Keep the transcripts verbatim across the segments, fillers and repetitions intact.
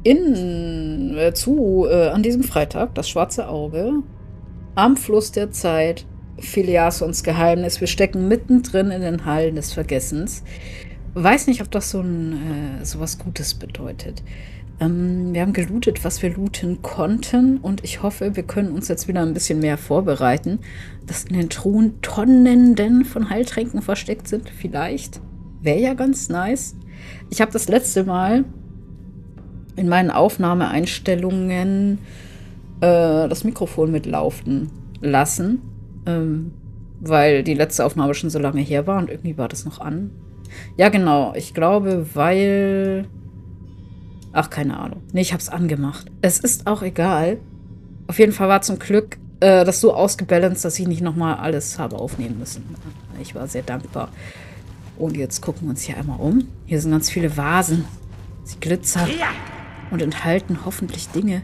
in, äh, zu, äh, an diesem Freitag, das schwarze Auge, am Fluss der Zeit, Filiasons Geheimnis. Wir stecken mittendrin in den Hallen des Vergessens. Weiß nicht, ob das so ein, äh, so was Gutes bedeutet. Ähm, wir haben gelootet, was wir looten konnten. Und ich hoffe, wir können uns jetzt wieder ein bisschen mehr vorbereiten, dass in den Truhen Tonnen von Heiltränken versteckt sind. Vielleicht. Wäre ja ganz nice. Ich habe das letzte Mal in meinen Aufnahmeeinstellungen äh, das Mikrofon mitlaufen lassen, ähm, weil die letzte Aufnahme schon so lange her war und irgendwie war das noch an. Ja, genau. Ich glaube, weil... Ach, keine Ahnung. Nee, ich hab's angemacht. Es ist auch egal. Auf jeden Fall war zum Glück äh, das so ausgebalanced, dass ich nicht nochmal alles habe aufnehmen müssen. Ich war sehr dankbar. Und jetzt gucken wir uns hier einmal um. Hier sind ganz viele Vasen. Sie glitzern und enthalten hoffentlich Dinge.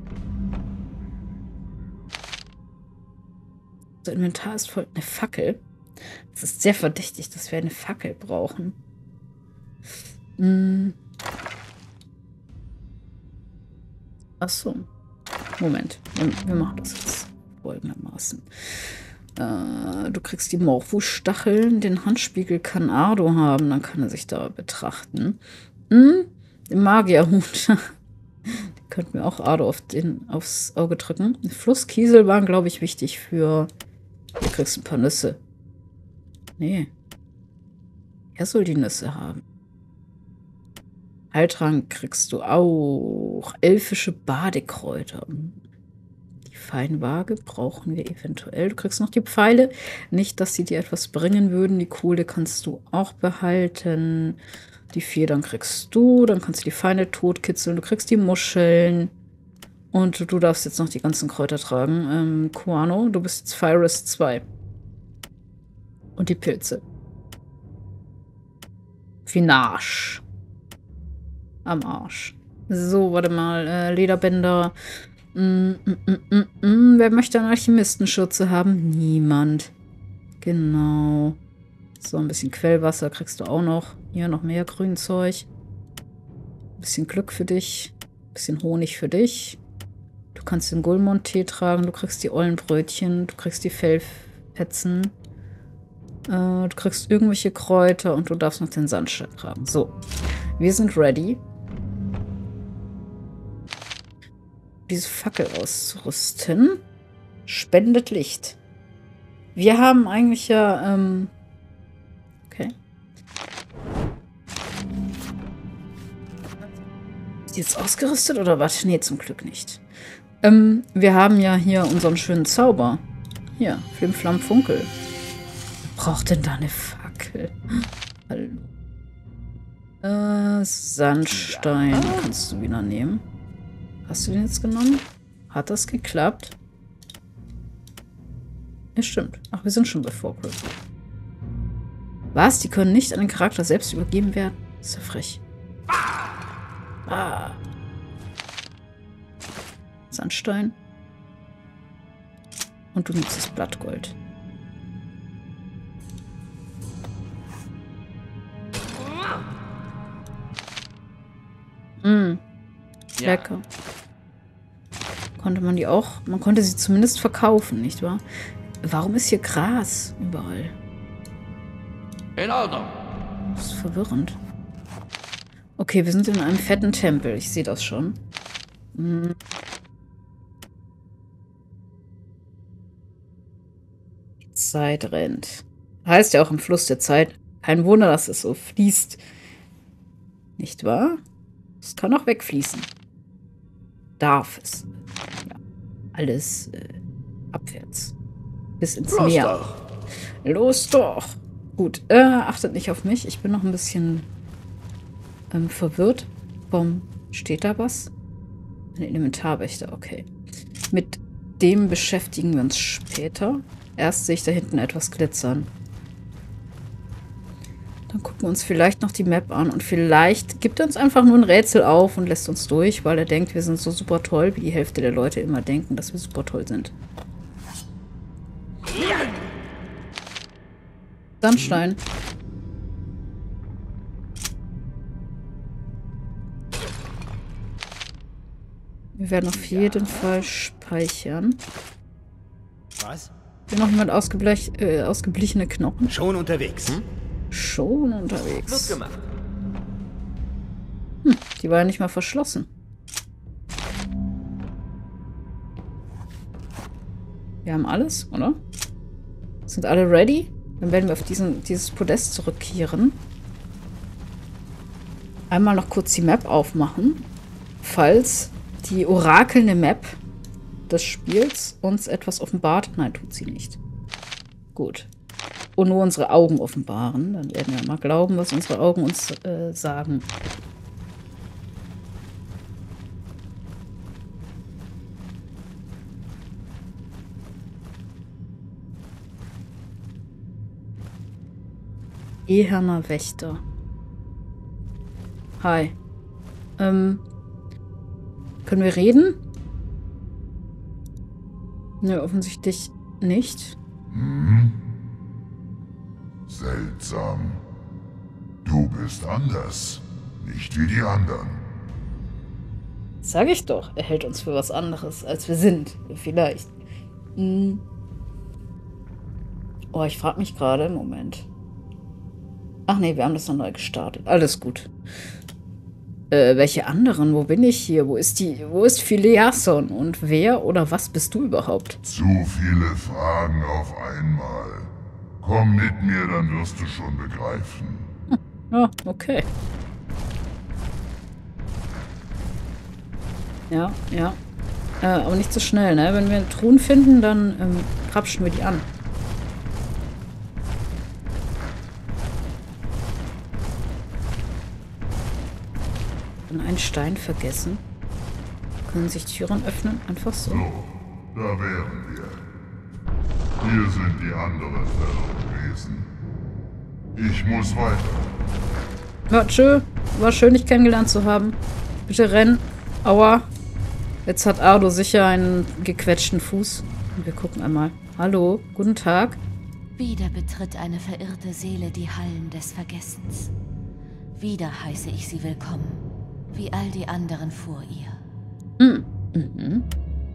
Das Inventar ist voll eine Fackel. Es ist sehr verdächtig, dass wir eine Fackel brauchen. Hm. Ach so. Moment. Wir, wir machen das jetzt folgendermaßen. Äh, du kriegst die Morpho-Stacheln. Den Handspiegel kann Ardo haben. Dann kann er sich da betrachten. Hm? Den Magierhut. Den könnten wir auch Ardo auf den, aufs Auge drücken. Flusskiesel waren, glaube ich, wichtig für... Du kriegst ein paar Nüsse. Nee. Er soll die Nüsse haben. Heiltrank kriegst du auch. Elfische Badekräuter. Die Feinwaage brauchen wir eventuell. Du kriegst noch die Pfeile. Nicht, dass sie dir etwas bringen würden. Die Kohle kannst du auch behalten. Die Federn kriegst du. Dann kannst du die Feinde totkitzeln. Du kriegst die Muscheln. Und du darfst jetzt noch die ganzen Kräuter tragen. Ähm, Kuano, du bist jetzt Fyrus zwei. Und die Pilze. Finage. Am Arsch. So, warte mal. Äh, Lederbänder. Mm, mm, mm, mm, mm. Wer möchte eine Alchemistenschürze haben? Niemand. Genau. So, ein bisschen Quellwasser kriegst du auch noch. Hier noch mehr Grünzeug. Ein bisschen Glück für dich. Ein bisschen Honig für dich. Du kannst den Gulmont-Tee tragen. Du kriegst die Ollenbrötchen. Du kriegst die Fellfetzen. Äh, du kriegst irgendwelche Kräuter. Und du darfst noch den Sandstein tragen. So. Wir sind ready. Diese Fackel auszurüsten. Spendet Licht. Wir haben eigentlich ja, ähm, okay. Ist die jetzt ausgerüstet oder was? Nee, zum Glück nicht. Ähm, wir haben ja hier unseren schönen Zauber. Hier, Flim Flam Funkel. Wer braucht denn da eine Fackel? Hallo. Äh, Sandstein kannst du wieder nehmen. Hast du den jetzt genommen? Hat das geklappt? Ja, stimmt. Ach, wir sind schon bei Vorgriff. Was? Die können nicht an den Charakter selbst übergeben werden? Das ist ja frech. Ah. Sandstein. Und du nimmst das Blattgold. Mm. Lecker. Ja. Konnte man die auch... Man konnte sie zumindest verkaufen, nicht wahr? Warum ist hier Gras überall? In Ordnung. Das ist verwirrend. Okay, wir sind in einem fetten Tempel. Ich sehe das schon. Hm. Die Zeit rennt. Heißt ja auch im Fluss der Zeit. Kein Wunder, dass es so fließt. Nicht wahr? Es kann auch wegfließen. Darf es. Ja. Alles äh, abwärts. Bis ins Los Meer. doch. Los doch. Gut, äh, achtet nicht auf mich. Ich bin noch ein bisschen ähm, verwirrt. Warum steht da was? Ein Elementarwächter, okay. Mit dem beschäftigen wir uns später. Erst sehe ich da hinten etwas glitzern. Dann gucken wir uns vielleicht noch die Map an und vielleicht gibt er uns einfach nur ein Rätsel auf und lässt uns durch, weil er denkt, wir sind so super toll, wie die Hälfte der Leute immer denken, dass wir super toll sind. Sandstein. Wir werden auf jeden Fall speichern. Was? Hier noch jemand ausgeblech, äh, ausgeblichene Knochen. Schon unterwegs. Hm? Schon unterwegs. Wird gemacht. Hm, die war ja nicht mal verschlossen. Wir haben alles, oder? Sind alle ready? Dann werden wir auf diesen, dieses Podest zurückkehren. Einmal noch kurz die Map aufmachen, falls die orakelnde Map des Spiels uns etwas offenbart. Nein, tut sie nicht. Gut. Und nur unsere Augen offenbaren. Dann werden wir mal glauben, was unsere Augen uns äh, sagen. Eherner Wächter. Hi. Ähm. Können wir reden? Ne, offensichtlich nicht. Hm? Seltsam. Du bist anders. Nicht wie die anderen. Sag ich doch, er hält uns für was anderes, als wir sind. Vielleicht. Hm. Oh, ich frage mich gerade. Moment. Ach nee, wir haben das noch neu gestartet. Alles gut. Äh, welche anderen? Wo bin ich hier? Wo ist die... Wo ist Filiason? Und wer oder was bist du überhaupt? Zu viele Fragen auf einmal. Komm mit mir, dann wirst du schon begreifen. Hm. Ja, okay. Ja, ja. Äh, aber nicht so schnell, ne? Wenn wir Truhen finden, dann ähm, krapschen wir die an. Einen Stein vergessen. Können sich Türen öffnen? Einfach so. So, da wären wir. Hier sind die anderen Wesen. Ich muss weiter. Ja, tschö. War schön, dich kennengelernt zu haben. Bitte renn. Aua. Jetzt hat Ardo sicher einen gequetschten Fuß. Und wir gucken einmal. Hallo, guten Tag. Wieder betritt eine verirrte Seele die Hallen des Vergessens. Wieder heiße ich sie willkommen. Wie all die anderen vor ihr. Hm. Mhm.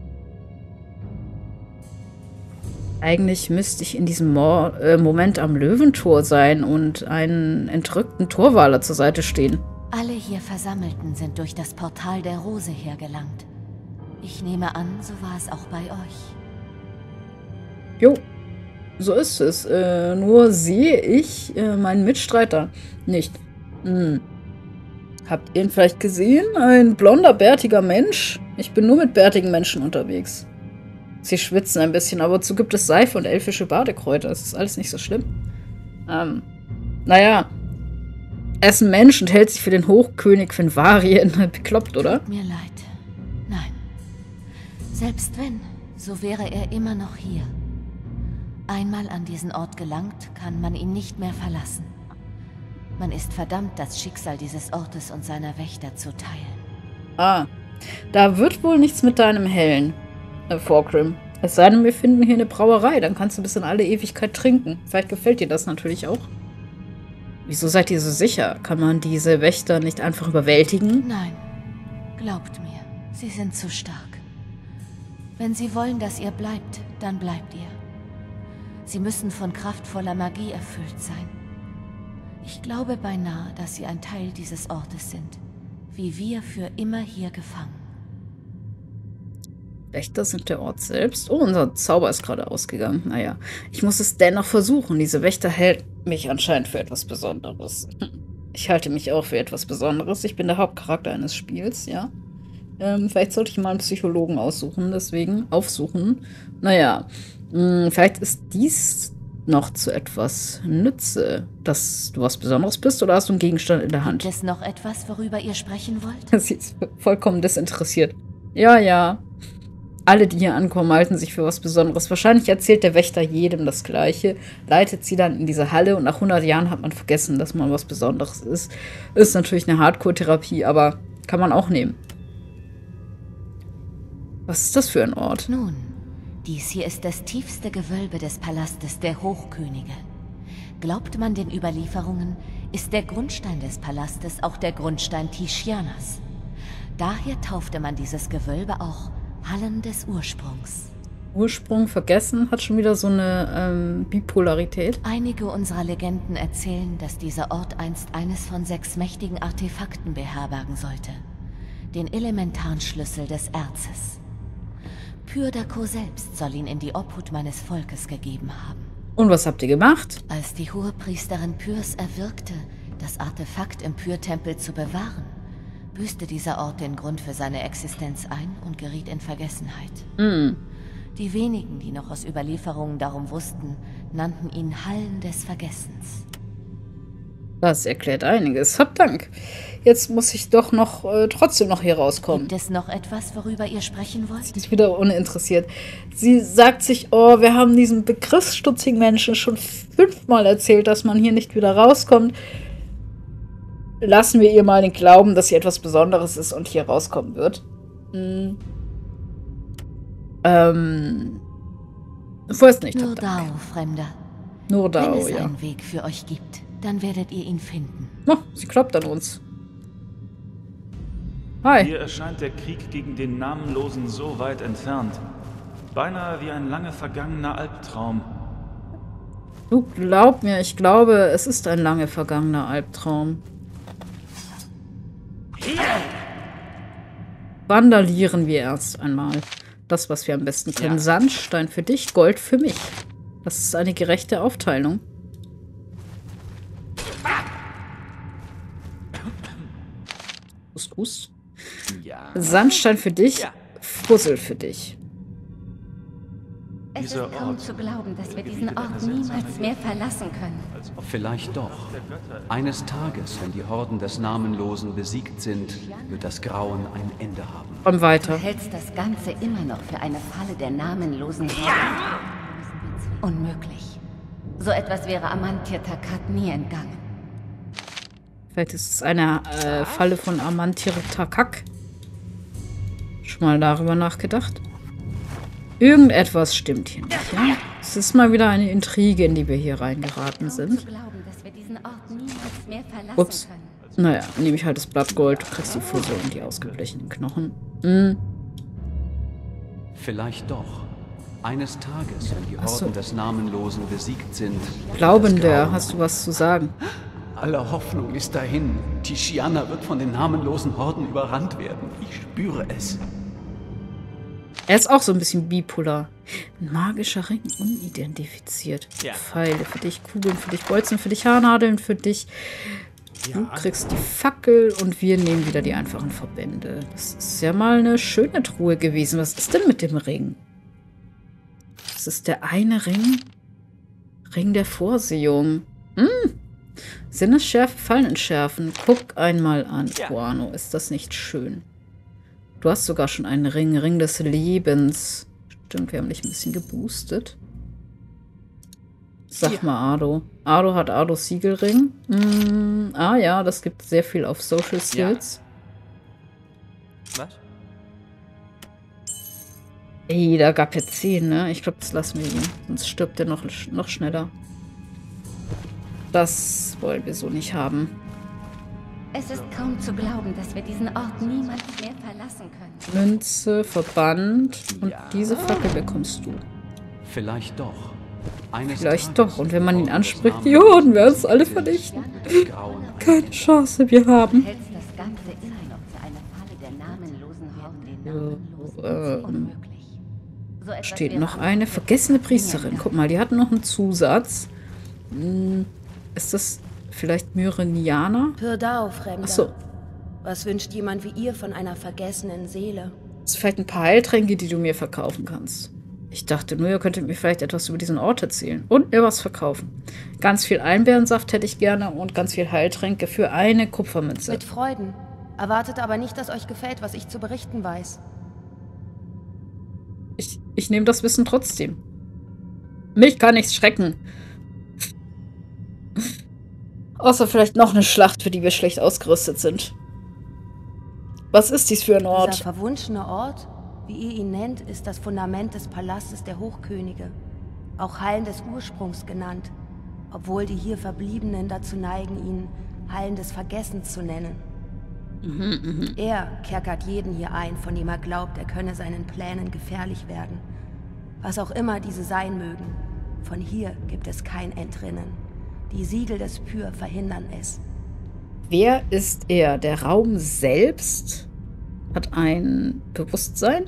Eigentlich müsste ich in diesem Mo äh, Moment am Löwentor sein und einen entrückten Torwaler zur Seite stehen. Alle hier Versammelten sind durch das Portal der Rose hergelangt. Ich nehme an, so war es auch bei euch. Jo, so ist es. Äh, nur sehe ich äh, meinen Mitstreiter nicht. Hm. Habt ihr ihn vielleicht gesehen? Ein blonder, bärtiger Mensch? Ich bin nur mit bärtigen Menschen unterwegs. Sie schwitzen ein bisschen, aber dazu gibt es Seife und elfische Badekräuter. Das ist alles nicht so schlimm. Ähm, naja. Er ist ein Mensch und hält sich für den Hochkönig Fenvarien. Bekloppt, oder? Tut mir leid. Nein. Selbst wenn, so wäre er immer noch hier. Einmal an diesen Ort gelangt, kann man ihn nicht mehr verlassen. Man ist verdammt, das Schicksal dieses Ortes und seiner Wächter zu teilen. Ah, da wird wohl nichts mit deinem Hellen, äh, Forgrim. Es sei denn, wir finden hier eine Brauerei, dann kannst du bis in alle Ewigkeit trinken. Vielleicht gefällt dir das natürlich auch. Wieso seid ihr so sicher? Kann man diese Wächter nicht einfach überwältigen? Nein, glaubt mir, sie sind zu stark. Wenn sie wollen, dass ihr bleibt, dann bleibt ihr. Sie müssen von kraftvoller Magie erfüllt sein. Ich glaube beinahe, dass sie ein Teil dieses Ortes sind. Wie wir für immer hier gefangen. Wächter sind der Ort selbst. Oh, unser Zauber ist gerade ausgegangen. Naja, ich muss es dennoch versuchen. Diese Wächter hält mich anscheinend für etwas Besonderes. Ich halte mich auch für etwas Besonderes. Ich bin der Hauptcharakter eines Spiels, ja. Ähm, vielleicht sollte ich mal einen Psychologen aussuchen, deswegen aufsuchen. Naja, mh, vielleicht ist dies noch zu etwas Nütze, dass du was Besonderes bist, oder hast du einen Gegenstand in der Hand? Gibt es noch etwas, worüber ihr sprechen wollt? Sie ist vollkommen desinteressiert. Ja, ja. Alle, die hier ankommen, halten sich für was Besonderes. Wahrscheinlich erzählt der Wächter jedem das Gleiche, leitet sie dann in diese Halle und nach hundert Jahren hat man vergessen, dass man was Besonderes ist. Ist natürlich eine Hardcore-Therapie, aber kann man auch nehmen. Was ist das für ein Ort? Nun, dies hier ist das tiefste Gewölbe des Palastes der Hochkönige. Glaubt man den Überlieferungen, ist der Grundstein des Palastes auch der Grundstein Tishianas. Daher taufte man dieses Gewölbe auch Hallen des Ursprungs. Ursprung vergessen hat schon wieder so eine ähm, Bipolarität. Einige unserer Legenden erzählen, dass dieser Ort einst eines von sechs mächtigen Artefakten beherbergen sollte. Den elementaren Schlüssel des Erzes. Pyrdako selbst soll ihn in die Obhut meines Volkes gegeben haben. Und was habt ihr gemacht? Als die Hohepriesterin Pyrs erwirkte, das Artefakt im Pyr-Tempel zu bewahren, büßte dieser Ort den Grund für seine Existenz ein und geriet in Vergessenheit. Mm. Die wenigen, die noch aus Überlieferungen darum wussten, nannten ihn Hallen des Vergessens. Das erklärt einiges. Habt Dank. Jetzt muss ich doch noch äh, trotzdem noch hier rauskommen. Gibt es noch etwas, worüber ihr sprechen wollt? Sie ist wieder uninteressiert. Sie sagt sich, oh, wir haben diesen begriffsstutzigen Menschen schon fünfmal erzählt, dass man hier nicht wieder rauskommt. Lassen wir ihr mal den Glauben, dass sie etwas Besonderes ist und hier rauskommen wird. Hm. Ähm. Ich weiß nicht. Nur Dao, Fremder. Nur Dao, Wenn es ja. einen Weg für euch gibt, dann werdet ihr ihn finden. Oh, sie kloppt an uns. Hi. Hier erscheint der Krieg gegen den Namenlosen so weit entfernt. Beinahe wie ein lange vergangener Albtraum. Du glaub mir, ich glaube, es ist ein lange vergangener Albtraum. Vandalieren wir erst einmal. Das, was wir am besten können. Ja. Sandstein für dich, Gold für mich. Das ist eine gerechte Aufteilung. Hust, hust. Ja. Sandstein für dich, Ja. Fussel für dich. Es ist Dieser kaum Ort zu glauben, dass wir gebietet diesen Ort eine seltsame niemals mehr verlassen können. Als ob Vielleicht doch. Eines Tages, wenn die Horden des Namenlosen besiegt sind, wird das Grauen ein Ende haben. Komm Du weiter. hältst das Ganze immer noch für eine Falle der namenlosen Horde. Unmöglich. So etwas wäre Amantir Takat nie entgangen. Vielleicht ist es eine äh, Falle von Amantir Takak. Schon mal darüber nachgedacht? Irgendetwas stimmt hier nicht, ja? Es ist mal wieder eine Intrige, in die wir hier reingeraten sind. Zu glauben, dass wir diesen Ort niemals mehr verlassen Ups. können. Naja, nehme ich halt das Blattgold, du kriegst die Fussel und die ausgeblechenen Knochen. Hm. Vielleicht doch. Eines Tages, wenn die Ach so. Horden des Namenlosen besiegt sind. wird das Glaubender, Grauen hast du was zu sagen? Alle Hoffnung ist dahin. Tishiana wird von den namenlosen Horden überrannt werden. Ich spüre es. Er ist auch so ein bisschen bipolar. Ein magischer Ring, unidentifiziert. Ja. Pfeile für dich, Kugeln für dich, Bolzen für dich, Haarnadeln für dich. Du kriegst die Fackel und wir nehmen wieder die einfachen Verbände. Das ist ja mal eine schöne Truhe gewesen. Was ist denn mit dem Ring? Das ist der eine Ring. Ring der Vorsehung. Hm. Sinnesschärfe, Fallen entschärfen. Guck einmal an, Ja. Guano. Ist das nicht schön? Du hast sogar schon einen Ring. Ring des Lebens. Stimmt, wir haben dich ein bisschen geboostet. Sag Ja. mal, Ado. Ado hat Ados Siegelring. Hm, ah ja, das gibt sehr viel auf Social Skills. Was? Ey, da gab er zehn, ne? Ich glaube, das lassen wir ihn. Sonst stirbt er noch, noch schneller. Das wollen wir so nicht haben. Es ist kaum zu glauben, dass wir diesen Ort niemals mehr verlassen können. Münze, Verband. Und diese Fackel bekommst du. Vielleicht doch. Eines Vielleicht Tages, doch. Und wenn man ihn wenn die anspricht, Horden die des Horden werden es Namenlosen alle sind, vernichten. wird das Grauen ein Keine Ende Chance, wir Du haben. hältst das Ganze immer noch für eine Falle der namenlosen Horden. Den Ja, namenlosen ähm, unmöglich. So etwas Steht wäre noch am eine Ende vergessene nie Priesterin. entgangen. Guck mal, die hat noch einen Zusatz. Hm, ist das vielleicht Myreniana? Pyrdao, Fremder. Ach so. Was wünscht jemand wie ihr von einer vergessenen Seele? Das sind vielleicht ein paar Heiltränke, die du mir verkaufen kannst. Ich dachte nur, ihr könntet mir vielleicht etwas über diesen Ort erzählen. Und mir was verkaufen. Ganz viel Einbeerensaft hätte ich gerne und ganz viel Heiltränke für eine Kupfermünze. Mit Freuden. Erwartet aber nicht, dass euch gefällt, was ich zu berichten weiß. Ich, ich nehme das Wissen trotzdem. Mich kann nichts schrecken. Außer vielleicht noch eine Schlacht, für die wir schlecht ausgerüstet sind. Was ist dies für ein Dieser Ort? verwunschene Ort, wie ihr ihn nennt, ist das Fundament des Palastes der Hochkönige. Auch Hallen des Ursprungs genannt. Obwohl die hier Verbliebenen dazu neigen, ihn Hallen des Vergessens zu nennen. Mhm, mhm. Er kerkert jeden hier ein, von dem er glaubt, er könne seinen Plänen gefährlich werden. Was auch immer diese sein mögen, von hier gibt es kein Entrinnen. Die Siegel des Pyr verhindern es. Wer ist er? Der Raum selbst hat ein Bewusstsein?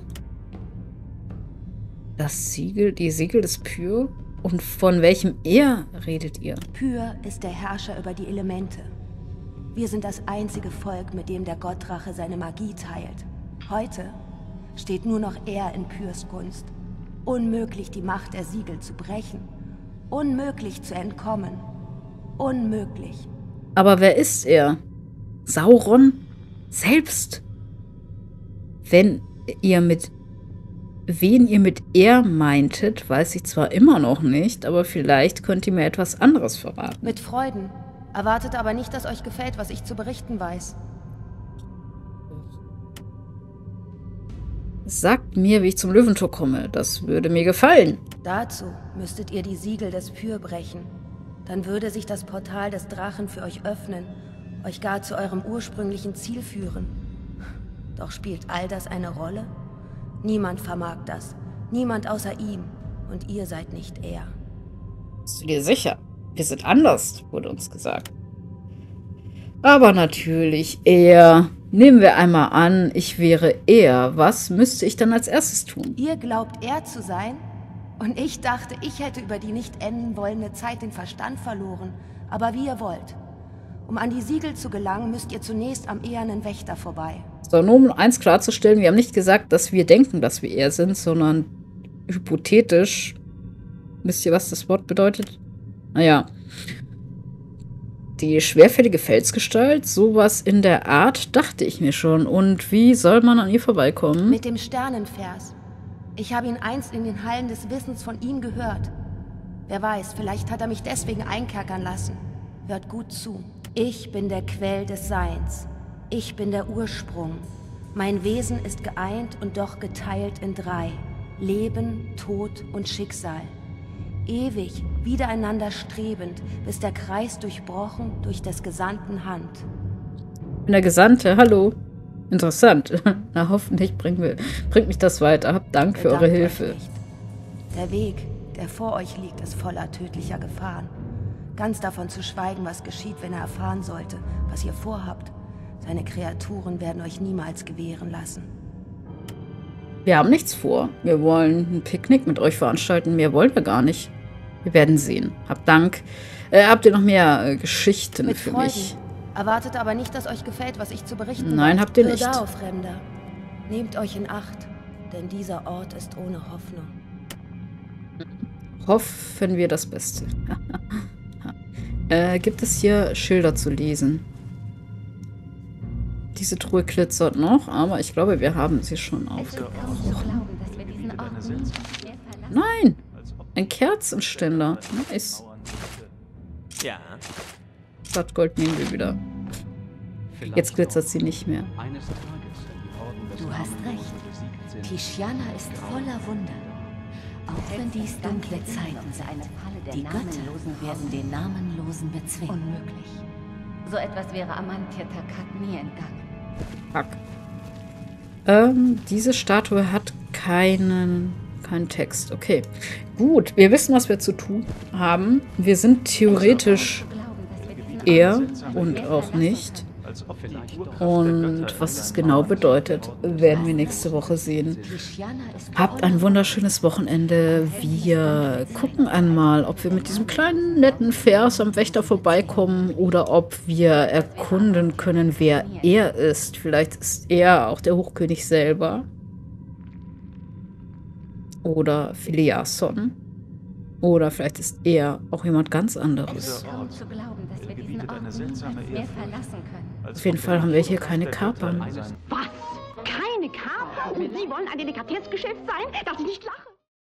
Das Siegel, die Siegel des Pyr? Und von welchem er redet ihr? Pyr ist der Herrscher über die Elemente. Wir sind das einzige Volk, mit dem der Gottrache seine Magie teilt. Heute steht nur noch er in Pyrs Gunst. Unmöglich, die Macht der Siegel zu brechen. Unmöglich zu entkommen. Unmöglich. Aber wer ist er? Sauron selbst? Wenn ihr mit wen ihr mit er meintet, weiß ich zwar immer noch nicht, aber vielleicht könnt ihr mir etwas anderes verraten. Mit Freuden. Erwartet aber nicht, dass euch gefällt, was ich zu berichten weiß. Sagt mir, wie ich zum Löwentor komme. Das würde mir gefallen. Dazu müsstet ihr die Siegel des Pyr brechen. Dann würde sich das Portal des Drachen für euch öffnen, euch gar zu eurem ursprünglichen Ziel führen. Doch spielt all das eine Rolle? Niemand vermag das. Niemand außer ihm. Und ihr seid nicht er. Bist du dir sicher? Wir sind anders, wurde uns gesagt. Aber natürlich, er. Nehmen wir einmal an, ich wäre er. Was müsste ich dann als erstes tun? Ihr glaubt, er zu sein? Und ich dachte, ich hätte über die nicht enden wollende Zeit den Verstand verloren. Aber wie ihr wollt. Um an die Siegel zu gelangen, müsst ihr zunächst am ehernen Wächter vorbei. So, nur um eins klarzustellen, wir haben nicht gesagt, dass wir denken, dass wir er sind, sondern hypothetisch. Wisst ihr, was das Wort bedeutet? Naja. Die schwerfällige Felsgestalt, sowas in der Art, dachte ich mir schon. Und wie soll man an ihr vorbeikommen? Mit dem Sternenvers. Ich habe ihn einst in den Hallen des Wissens von ihm gehört. Wer weiß, vielleicht hat er mich deswegen einkerkern lassen. Hört gut zu. Ich bin der Quell des Seins. Ich bin der Ursprung. Mein Wesen ist geeint und doch geteilt in drei. Leben, Tod und Schicksal. Ewig, wiedereinander strebend, bis der Kreis durchbrochen durch des Gesandten Hand. Ich bin der Gesandte, hallo. Interessant. Na, hoffentlich bringt, wir, bringt mich das weiter. Habt Dank für eure Hilfe. Der Weg, der vor euch liegt, ist voller tödlicher Gefahren. Ganz davon zu schweigen, was geschieht, wenn er erfahren sollte, was ihr vorhabt. Seine Kreaturen werden euch niemals gewähren lassen. Wir haben nichts vor. Wir wollen ein Picknick mit euch veranstalten. Mehr wollen wir gar nicht. Wir werden sehen. Habt Dank. Äh, habt ihr noch mehr äh, Geschichten mit für Freuden. mich? Erwartet aber nicht, dass euch gefällt, was ich zu berichten Nein, weiß. habt ihr nicht. Hört auf, Fremder. Nehmt euch in Acht, denn dieser Ort ist ohne Hoffnung. Hoffen wir das Beste. äh, gibt es hier Schilder zu lesen? Diese Truhe glitzert noch, aber ich glaube, wir haben sie schon aufgebrochen. Nein! Ein Kerzenständer. Nice. Ja. Blattgold nehmen wir wieder. Jetzt glitzert sie nicht mehr. Du hast recht. Tishiana ist voller Wunder. Auch wenn dies dunkle Zeiten sind. Die Götter werden den Namenlosen bezwingen. Unmöglich. So etwas wäre Amantir Takat nie entgangen. Fuck. Ähm, diese Statue hat keinen, keinen Text. Okay. Gut, wir wissen, was wir zu tun haben. Wir sind theoretisch er und auch nicht. Und was das genau bedeutet, werden wir nächste Woche sehen. Habt ein wunderschönes Wochenende. Wir gucken einmal, ob wir mit diesem kleinen, netten Vers am Wächter vorbeikommen oder ob wir erkunden können, wer er ist. Vielleicht ist er auch der Hochkönig selber. Oder Filiason. Oder vielleicht ist er auch jemand ganz anderes. Auf jeden Fall haben wir hier keine Kapern. Was? Keine Kapern? Sie wollen ein Delikatessen-Geschäft sein? Darf ich nicht lachen?